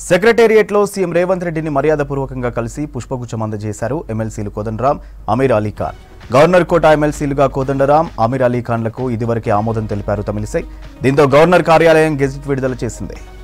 సెక్రటేరియట్లో సీఎం రేవంత్ రెడ్డిని మర్యాదపూర్వకంగా కలిసి పుష్పగుచ్చం అందజేశారు ఎమ్మెల్సీలు కోదండరాం, అమీర్ అలీ ఖాన్. గవర్నర్ కోట ఎమ్మెల్సీలుగా కోదండరాం, అమీర్ అలీ ఖాన్లకు ఇదివరకే ఆమోదం తెలిపారు తమిళిసై. దీంతో గవర్నర్ కార్యాలయం గెజిట్ విడుదల చేసింది.